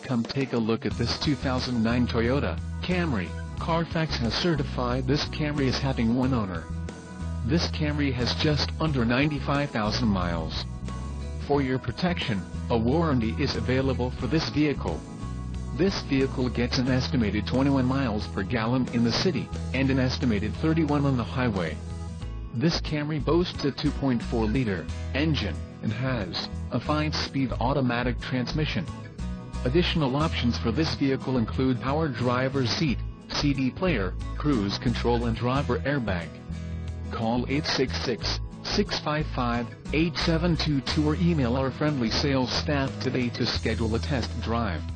Come take a look at this 2009 Toyota Camry. Carfax has certified this Camry as having one owner. This Camry has just under 95,000 miles. For your protection, a warranty is available for this vehicle. This vehicle gets an estimated 21 miles per gallon in the city, and an estimated 31 on the highway. This Camry boasts a 2.4-liter engine, and has a 5-speed automatic transmission. Additional options for this vehicle include power driver's seat, CD player, cruise control and driver airbag. Call 866-655-8722 or email our friendly sales staff today to schedule a test drive.